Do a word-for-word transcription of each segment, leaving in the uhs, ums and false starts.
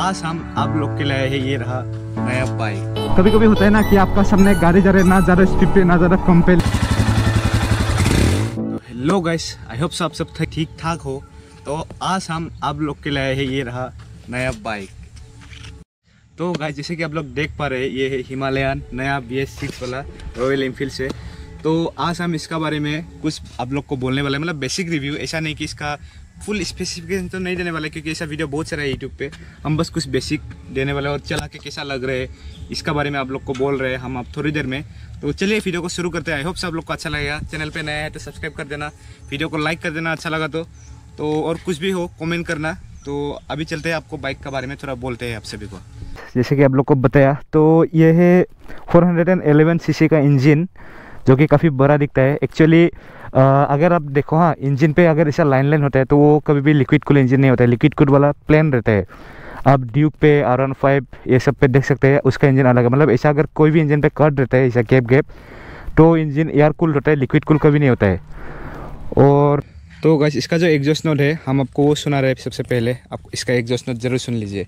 आज हम आप लोग के लिए है ये रहा नया बाइक। कभी कभी होता है ना कि आपका सामने गाड़ी जा रहे ना ज़्यादा स्पीड पे ना ज़्यादा कम पे। तो हेलो गाइस, आई होप सब सब ठीक ठाक हो। तो आज हम आप लोग के लिए है ये रहा नया बाइक। तो गाइस जैसे कि आप लोग देख पा रहे हैं, ये है हिमालयन नया बी एस सिक्स वाला रॉयल एनफील्ड से। तो आज हम इसका बारे में कुछ आप लोग को बोलने वाले हैं, मतलब बेसिक रिव्यू। ऐसा नहीं कि इसका फुल स्पेसिफिकेशन तो नहीं देने वाले, क्योंकि ऐसा वीडियो बहुत सारा है यूट्यूब पे। हम बस कुछ बेसिक देने वाले और चला के कैसा लग रहा है इसका बारे में आप लोग को बोल रहे हैं हम अब थोड़ी देर में। तो चलिए वीडियो को शुरू करते हैं। आई होप सब लोग को अच्छा लगेगा। चैनल पे नया है तो सब्सक्राइब कर देना, वीडियो को लाइक कर देना अच्छा लगा तो तो और कुछ भी हो कमेंट करना। तो अभी चलते हैं, आपको बाइक के बारे में थोड़ा बोलते हैं आप सभी को। जैसे कि आप लोग को बताया, तो ये है फोर हंड्रेड इलेवन सीसी का इंजन, जो कि काफ़ी बड़ा दिखता है एक्चुअली। अगर आप देखो, हाँ, इंजन पे अगर ऐसा लाइन लाइन होता है तो वो कभी भी लिक्विड कूल इंजन नहीं होता है, लिक्विड कूल वाला प्लेन रहता है। आप ड्यूक पे, आर वन फाइव ये सब पे देख सकते हैं, उसका इंजन अलग है। मतलब ऐसा अगर कोई भी इंजन पे कट रहता है ऐसा गैप गैप, तो इंजन एयर कूल होता है, लिक्विड कूल कभी नहीं होता है। और तो गाइस इसका जो एग्जॉस्ट नोट है हम आपको वो सुना रहे हैं। सबसे पहले आप इसका एग्जॉस्ट नोट जरूर सुन लीजिए।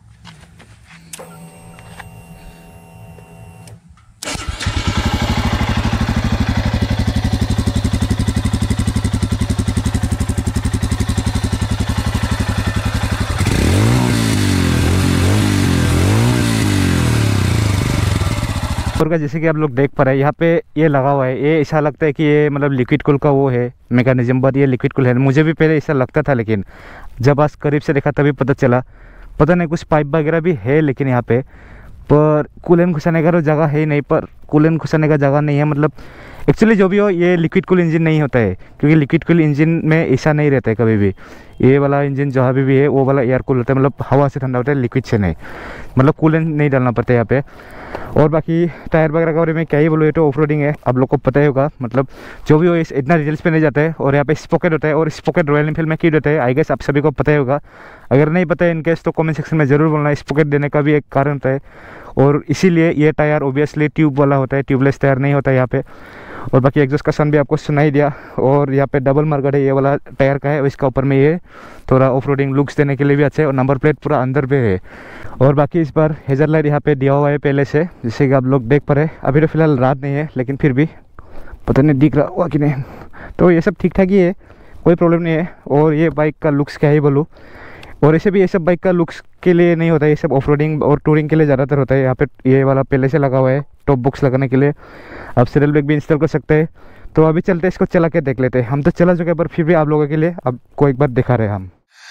और का जैसे कि आप लोग देख पा रहे हैं, यहाँ पे ये लगा हुआ है। ये ऐसा लगता है कि ये मतलब लिक्विड कूल का वो है मैकेनिज्म, बट ये लिक्विड कूल है। मुझे भी पहले ऐसा लगता था, लेकिन जब आज करीब से देखा तभी पता चला। पता नहीं कुछ पाइप वगैरह भी है, लेकिन यहाँ पे पर कूलेंट घुसाने का जगह है ही नहीं, पर कूलेंट घुसाने का जगह नहीं है। मतलब एक्चुअली जो भी हो, ये लिक्विड कूल इंजन नहीं होता है, क्योंकि लिक्विड कूल इंजन में ऐसा नहीं रहता है कभी भी। ये वाला इंजन जहाँ भी, भी है वो वाला एयर कूल होता है, मतलब हवा से ठंडा होता है, लिक्विड से नहीं। मतलब कूलेंट नहीं डालना पड़ता है यहाँ पे। और बाकी टायर वगैरह के बारे में क्या ही बोलो, ये तो ऑफ रोडिंग है, आप लोग को पता ही होगा। मतलब जो भी हो इतना डिटेल्स पे नहीं जाता है। और यहाँ पे स्पॉकेट होता है, और स्पॉकेट रॉयल एनफील्ड में क्यों होता है आई गेस आप सभी को पता ही होगा। अगर नहीं पता है इनकेस तो कमेंट सेक्शन में ज़रूर बोलना। स्पॉकेट देने का भी एक कारण होता है, और इसीलिए ये टायर ओबियसली ट्यूब वाला होता है, ट्यूबलेस टायर नहीं होता है यहाँ पे। और बाकी एग्जॉस्ट का साउंड भी आपको सुना ही दिया। और यहाँ पे डबल मार्केट है, ये वाला टायर का है, और इसका ऊपर में ये थोड़ा ऑफ रोडिंग लुक्स देने के लिए भी अच्छा है। और नंबर प्लेट पूरा अंदर पे है। और बाकी इस बार हेजर लाइट यहाँ पे दिया हुआ है पहले से, जैसे कि आप लोग देख पा रहे हैं। अभी तो फिलहाल रात नहीं है, लेकिन फिर भी पता नहीं दिख रहा हुआ कि नहीं। तो ये सब ठीक ठाक ही है, कोई प्रॉब्लम नहीं है। और ये बाइक का लुक्स क्या ही बोलूँ। और ऐसे भी ये सब बाइक का लुक्स के लिए नहीं होता है, ये सब ऑफ रोडिंग और टूरिंग के लिए ज़्यादातर होता है। यहाँ पे ये वाला पहले से लगा हुआ है टॉप बॉक्स लगाने के लिए, आप सीरियल ब्रेक भी इंस्टॉल कर सकते हैं। तो अभी चलते हैं, इसको चला के देख लेते हैं। हम तो चला चुके हैं, पर फिर भी आप लोगों के लिए आपको एक बार दिखा रहे हैं हम।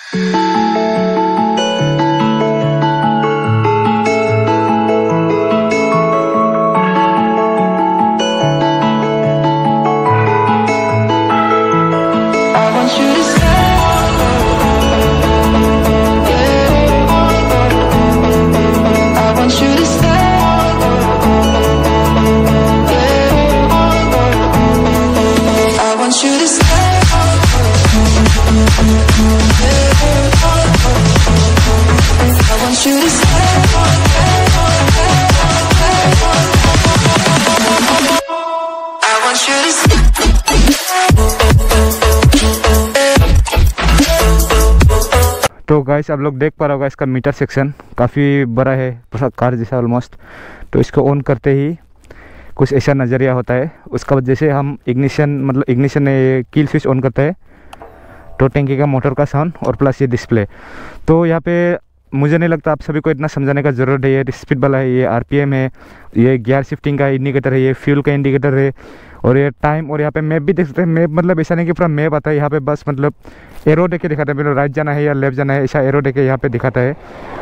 तो गाइस आप लोग देख पा रहे होगा, इसका मीटर सेक्शन काफ़ी बड़ा है, पूरा कार जैसा ऑलमोस्ट। तो इसको ऑन करते ही कुछ ऐसा नज़रिया होता है। उसका बाद जैसे हम इग्निशन, मतलब इग्निशन ने कील स्विच ऑन करते हैं, तो टैंकी का मोटर का साउंड और प्लस ये डिस्प्ले। तो यहाँ पे मुझे नहीं लगता आप सभी को इतना समझाने का ज़रूरत है। ये स्पीड वाला है, ये आरपीएम है, ये गियर शिफ्टिंग का इंडिकेटर है, ये फ्यूल का इंडिकेटर है, और ये टाइम। और यहाँ पे मैप भी देख सकते हैं। मैप मतलब ऐसा नहीं कि पूरा मैप आता है, यहाँ पे बस मतलब एरो देके दिखाता है, मतलब राइट जाना है या लेफ्ट जाना है, ऐसा एरो देके यहाँ पे दिखाता है।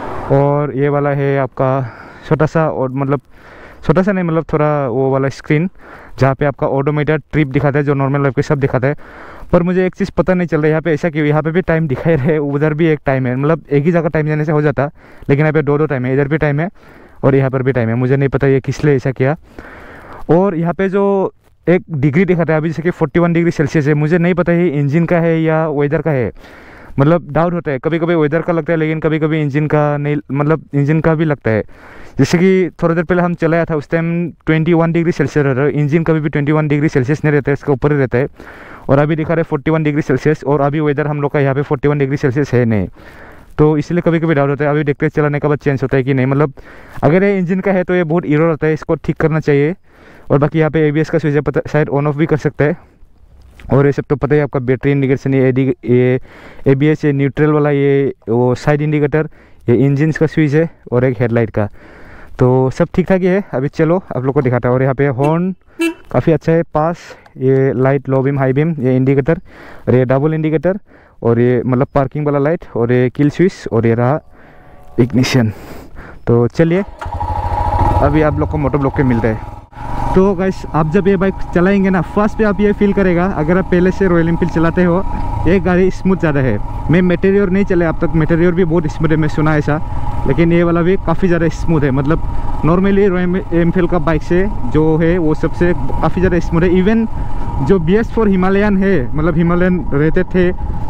और ये वाला है आपका छोटा सा, और मतलब छोटा सा नहीं, मतलब थोड़ा वो वाला स्क्रीन जहाँ पे आपका ओडोमीटर, ट्रिप दिखाता है, जो नॉर्मल लाइफ के सब दिखाता है। पर मुझे एक चीज़ पता नहीं चल रहा है यहाँ पे ऐसा क्यों। यहाँ पे भी टाइम दिखाई रहे, उधर भी एक टाइम है, मतलब एक ही जगह टाइम जाने से हो जाता, लेकिन यहाँ पे दो दो टाइम है, इधर भी टाइम है और यहाँ पर भी टाइम है। मुझे नहीं पता ये किस लिए ऐसा किया। और यहाँ पे जो एक डिग्री दिखाता है अभी, जैसे कि इकतालीस डिग्री सेल्सियस है, मुझे नहीं पता ये इंजन का है या वेदर का है। मतलब डाउट होता है, कभी कभी वेदर का लगता है, लेकिन कभी कभी इंजन का नहीं, मतलब इंजन का भी लगता है। जैसे कि थोड़ी देर पहले हम चलाया था, उस टाइम इक्कीस डिग्री सेल्सियस रहता है। इंजन कभी भी इक्कीस डिग्री सेल्सियस नहीं रहता है, इसका ऊपर ही रहता है। और अभी दिखा रहे इकतालीस डिग्री सेल्सियस, और अभी वेदर हम लोग का यहाँ पे इकतालीस डिग्री सेल्सियस है नहीं। तो इसलिए कभी कभी डाउट होता है। अभी देखते हैं चलाने के बाद चेंज होता है कि नहीं। मतलब अगर ये इंजन का है तो ये बहुत एरर होता है, इसको ठीक करना चाहिए। और बाकी यहाँ पे एबीएस का स्विच है, पता शायद ऑन ऑफ भी कर सकता है। और ये सब तो पता ही आपका बैटरी इंडिकेशन, ये ये एबीएस, ये न्यूट्रल वाला, ये वो साइड इंडिकेटर, ये इंजन का स्विच है और एक हेडलाइट का। तो सब ठीक ठाक ही है। अभी चलो आप लोग को दिखाता है। और यहाँ पे हॉर्न काफ़ी अच्छा है, पास, ये light, low beam, high beam, ये इंडिकेटर, और ये डबल इंडिकेटर, और ये मतलब पार्किंग वाला लाइट, और ये किल स्विच, और ये रहा इग्निशन। तो चलिए अभी आप लोग को मोटर ब्लॉक के मिलता है। तो गाइस आप जब ये बाइक चलाएंगे ना, फर्स्ट पे आप ये फील करेगा, अगर आप पहले से रॉयल एनफील्ड चलाते हो, ये गाड़ी स्मूथ ज़्यादा है। मैं मेटेरियर नहीं चले अब तक, मेटेरियर भी बहुत स्मूथ है, मैं सुना ऐसा, लेकिन ये वाला भी काफ़ी ज़्यादा स्मूथ है। मतलब नॉर्मली रॉयल एनफील्ड का बाइक से जो है वो सबसे काफ़ी ज़्यादा स्मूथ है। इवन जो बी एस फोर हिमालयन है, मतलब हिमालयन रहते थे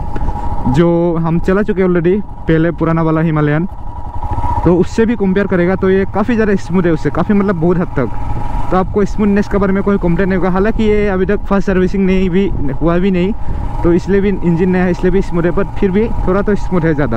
जो हम चला चुके ऑलरेडी पहले, पुराना वाला हिमालयन, तो उससे भी कंपेयर करेगा तो ये काफ़ी ज़्यादा स्मूथ है उससे, काफ़ी मतलब बहुत हद तक। तो आपको स्मूथनेस के बारे में कोई कंप्लेंट नहीं होगा। हालांकि ये अभी तक फर्स्ट सर्विसिंग नहीं भी हुआ भी नहीं, तो इसलिए भी इंजन नया है, इसलिए भी स्मूथ है, पर फिर भी थोड़ा तो स्मूथ है ज़्यादा।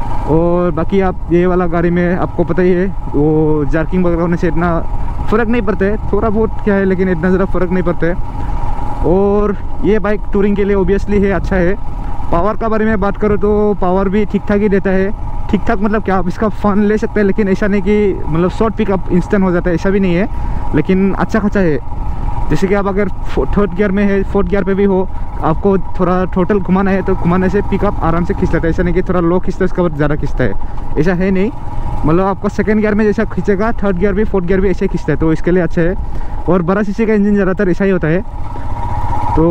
और बाकी आप ये वाला गाड़ी में आपको पता ही है, वो जार्किंग वगैरह होने से इतना फ़र्क नहीं पड़ता है, थोड़ा बहुत क्या है, लेकिन इतना ज़्यादा फ़र्क नहीं पड़ता है। और ये बाइक टूरिंग के लिए ओबियसली है, अच्छा है। पावर का बारे में बात करो तो पावर भी ठीक ठाक ही देता है। ठीक ठाक मतलब क्या, आप इसका फन ले सकते हैं, लेकिन ऐसा नहीं कि मतलब शॉर्ट पिकअप इंस्टेंट हो जाता है, ऐसा भी नहीं है, लेकिन अच्छा खासा है। जैसे कि आप अगर थर्ड गियर में है, फोर्थ गियर पे भी हो, आपको थोड़ा टोटल घुमाना है तो घुमाने से पिकअप आराम से खींच लेता है। ऐसा नहीं कि थोड़ा लो खींचता है उसके बाद ज़्यादा खींचता है, ऐसा है नहीं। मतलब आपको सेकंड गियर में जैसा खींचेगा, थर्ड गियर भी फोर्थ गियर भी ऐसे ही खींचता है, तो इसके लिए अच्छा है। और बड़ा सीसी का इंजन ज़्यादातर ऐसा ही होता है। तो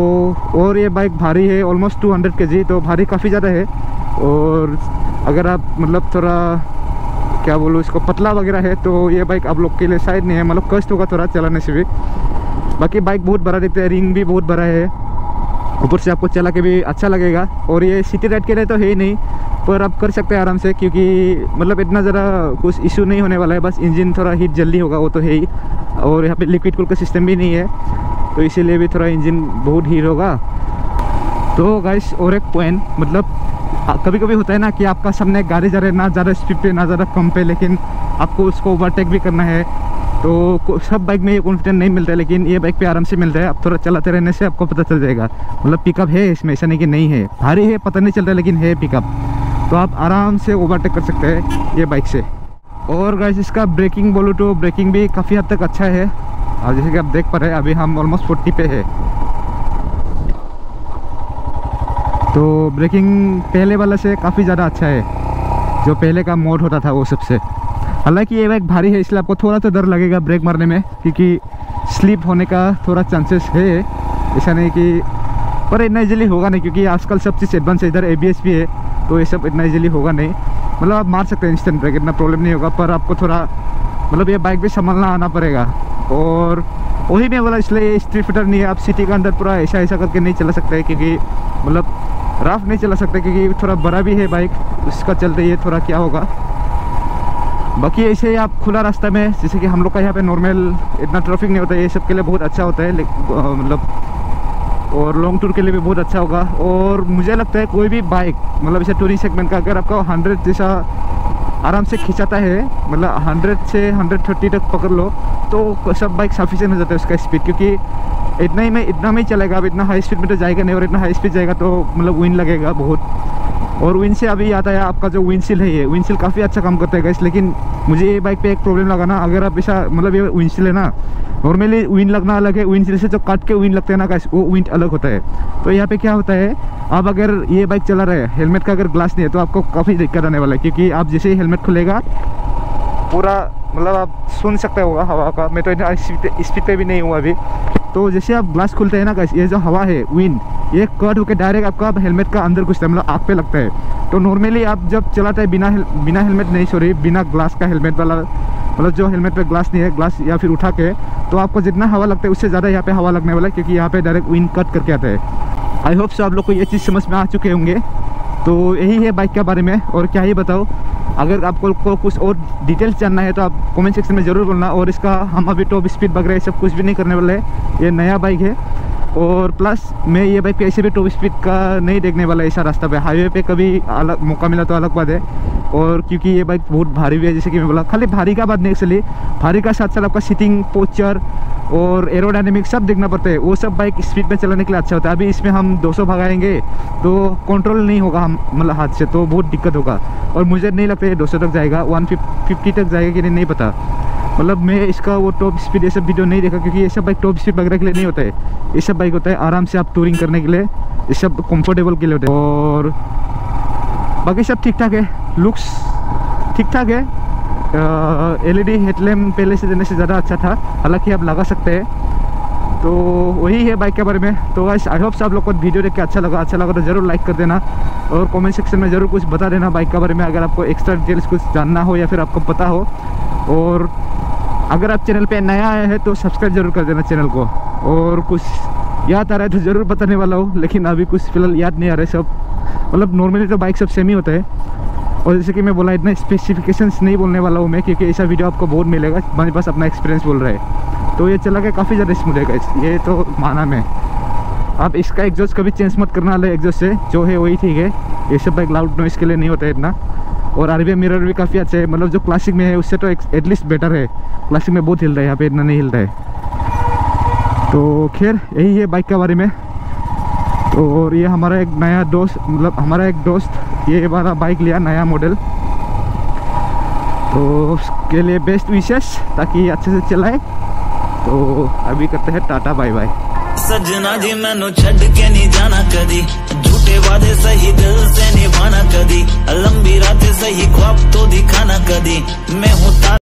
और ये बाइक भारी है, ऑलमोस्ट टू हंड्रेड के जी, तो भारी काफ़ी ज़्यादा है। और अगर आप मतलब थोड़ा क्या बोलूँ इसको, पतला वगैरह है, तो ये बाइक आप लोग के लिए शायद नहीं है, मतलब कष्ट होगा थोड़ा चलाने से भी। बाकी बाइक बहुत बड़ा दिखता है, रिंग भी बहुत बड़ा है, ऊपर से आपको चला के भी अच्छा लगेगा। और ये सिटी राइड के लिए तो है ही नहीं, पर आप कर सकते हैं आराम से, क्योंकि मतलब इतना ज़रा कुछ इशू नहीं होने वाला है। बस इंजन थोड़ा हीट जल्दी होगा, वो तो है ही। और यहाँ पे लिक्विड कूल का सिस्टम भी नहीं है, तो इसीलिए भी थोड़ा इंजन बहुत हीट होगा। तो गाइस और एक पॉइंट, मतलब कभी कभी होता है ना कि आपका सामने गाड़ी जा रहे हैं, ना ज़्यादा स्पीड पे ना ज़्यादा कम पे, लेकिन आपको उसको ओवरटेक भी करना है। तो सब बाइक में ये कॉन्फिडेंस नहीं मिलता है, लेकिन ये बाइक पे आराम से मिलता है। आप थोड़ा चलाते रहने से आपको पता चल जाएगा, मतलब पिकअप है इसमें, ऐसा नहीं कि नहीं है। भारी है पता नहीं चलता, लेकिन है पिकअप, तो आप आराम से ओवरटेक कर सकते हैं ये बाइक से। और गाइस इसका ब्रेकिंग बोलो तो ब्रेकिंग भी काफ़ी हद तक अच्छा है। और जैसे कि आप देख पा रहे हैं, अभी हम ऑलमोस्ट फोर्टी पे है, तो ब्रेकिंग पहले वाला से काफ़ी ज़्यादा अच्छा है, जो पहले का मोड होता था वो सबसे। हालांकि ये बाइक भारी है, इसलिए आपको थोड़ा तो डर लगेगा ब्रेक मारने में, क्योंकि स्लिप होने का थोड़ा चांसेस है, ऐसा नहीं कि, पर इतना इजीली होगा नहीं, क्योंकि आजकल सब चीज़ एडवांस है, इधर एबीएस भी है, तो ये सब इतना इजीली होगा नहीं। मतलब आप मार सकते हैं इंस्टेंट ब्रेक, इतना प्रॉब्लम नहीं होगा, पर आपको थोड़ा मतलब ये बाइक भी संभालना आना पड़ेगा। और वही मैं बोला, इसलिए स्ट्रीट फाइटर नहीं है, आप सिटी के अंदर पूरा ऐसा ऐसा करके नहीं चला सकते, क्योंकि मतलब रफ नहीं चला सकते, क्योंकि थोड़ा बड़ा भी है बाइक, उसका चलते ये थोड़ा क्या होगा। बाकी ऐसे ही आप खुला रास्ता में, जैसे कि हम लोग का यहाँ पे नॉर्मल इतना ट्रैफिक नहीं होता है, ये सब के लिए बहुत अच्छा होता है, मतलब और लॉन्ग टूर के लिए भी बहुत अच्छा होगा। और मुझे लगता है कोई भी बाइक मतलब इसे टूरिंग सेगमेंट का अगर आपका हंड्रेड जैसा आराम से खिंचाता है, मतलब हंड्रेड से हंड्रेड थर्टी तक पकड़ लो, तो सब बाइक सफिशिएंट हो जाता है उसका स्पीड, क्योंकि इतना ही में इतना में ही चलेगा। अब इतना हाई स्पीड में तो जाएगा नहीं, और इतना हाई स्पीड जाएगा तो मतलब विंड लगेगा बहुत। और विंड से अभी आता है आपका जो विंडशील्ड है, ये विंडशील्ड काफ़ी अच्छा काम करता है गाइस। लेकिन मुझे ये बाइक पे एक प्रॉब्लम लगा ना, अगर आप ऐसा मतलब ये विंडशील्ड है ना, नॉर्मली विंड लगना अलग है, विंडशील्ड से जो काट के विंड लगता है ना गाइस, वो विंड अलग होता है। तो यहाँ पे क्या होता है, आप अगर ये बाइक चला रहे हैं, हेलमेट का अगर ग्लास नहीं है, तो आपको काफ़ी दिक्कत आने वाला है, क्योंकि आप जैसे ही हेलमेट खुलेगा पूरा मतलब आप सुन सकते होगा हवा का। मैं तो इतना स्पीड पे भी नहीं हूँ अभी। तो जैसे आप ग्लास खुलते हैं ना गाइस, ये जो हवा है विंड, ये कट होकर डायरेक्ट आपका हेलमेट का अंदर घुसता है, मतलब आँख पे लगता है। तो नॉर्मली आप जब चलाते हैं बिना बिना हेलमेट नहीं, सॉरी बिना ग्लास का हेलमेट वाला, मतलब जो हेलमेट पे ग्लास नहीं है, ग्लास या फिर उठा के, तो आपको जितना हवा लगता है उससे ज़्यादा यहाँ पे हवा लगने वाला है, क्योंकि यहाँ पे डायरेक्ट विंड कट करके आता है। आई होप सो आप लोग को ये चीज़ समझ में आ चुके होंगे। तो यही है बाइक के बारे में, और क्या ही बताओ। अगर आपको को कुछ और डिटेल्स जानना है तो आप कमेंट सेक्शन में ज़रूर बोलना। और इसका हम अभी टॉप स्पीड वगैरह सब कुछ भी नहीं करने वाले हैं, ये नया बाइक है। और प्लस मैं ये बाइक पे ऐसे भी टॉप स्पीड का नहीं देखने वाला ऐसा रास्ता पे, हाईवे पे कभी अलग मौका मिला तो अलग बात है। और क्योंकि ये बाइक बहुत भारी भी है, जैसे कि मैं बोला, खाली भारी का बात नहीं, एक्चुअली भारी का साथ साथ आपका सीटिंग पोस्चर और एरोडायनेमिक सब देखना पड़ता है। वो सब बाइक स्पीड में चलाने के लिए अच्छा होता है। अभी इसमें हम दो सौ भगाएंगे तो कंट्रोल नहीं होगा हम मतलब हाथ से, तो बहुत दिक्कत होगा। और मुझे नहीं लगता ये दो सौ तक जाएगा, वन फिफ्टी तक जाएगा कि नहीं नहीं पता। मतलब मैं इसका वो टॉप स्पीड ये सब वीडियो नहीं देखा, क्योंकि ये सब बाइक टॉप स्पीड वगैरह के लिए नहीं होता है। ये सब बाइक होता है आराम से आप टूरिंग करने के लिए, ये सब कंफर्टेबल के लिए होता है। और बाकी सब ठीक ठाक है, लुक्स ठीक ठाक है। एलईडी हेडलैम्प पहले से देने से ज़्यादा अच्छा था, हालांकि आप लगा सकते हैं। तो वही है बाइक के बारे में। तो गाइस आई होप से आप लोग को वीडियो देख के अच्छा लगा अच्छा लगा तो ज़रूर लाइक कर देना और कमेंट सेक्शन में ज़रूर कुछ बता देना बाइक के बारे में, अगर आपको एक्स्ट्रा डिटेल्स कुछ जानना हो या फिर आपको पता हो। और अगर आप चैनल पे नया आए हैं तो सब्सक्राइब जरूर कर देना चैनल को। और कुछ याद आ रहा है तो ज़रूर बताने वाला हूँ, लेकिन अभी कुछ फिलहाल याद नहीं आ रहा है। सब मतलब नॉर्मली तो बाइक सब सेम ही होता है। और जैसे कि मैं बोला, इतना स्पेसिफिकेशंस नहीं बोलने वाला हूँ मैं, क्योंकि ऐसा वीडियो आपको बहुत मिलेगा, मेरे पास अपना एक्सपीरियंस बोल रहा है। तो ये चला के काफ़ी ज़्यादा स्मूथ है, ये तो माना मैं। आप इसका एग्जॉस्ट कभी चेंज मत करना वाले एग्जॉस्ट से, जो है वही ठीक है। ये सब बाइक लाउड नॉइस के लिए नहीं होता है इतना। और आरबीआई मिरर भी काफ़ी अच्छा है, मतलब जो क्लासिक में है उससे तो एटलीस्ट बेटर है। क्लासिक में बहुत हिलता है, यहाँ पे इतना नहीं हिलता है। तो खैर यही है बाइक के बारे में। और ये हमारा एक नया दोस्त, मतलब हमारा एक दोस्त ये वाला बाइक लिया नया मॉडल, तो उसके लिए बेस्ट विशेष, ताकि अच्छे से चलाए। तो अभी करते हैं टाटा बाय बाय। सजना जी मैनू छड़ के नहीं जाना कदी, झूठे वादे सही दिल से निभाना कदी, लंबी रातें सही ख्वाब तो दिखाना कदी। मैं हूँ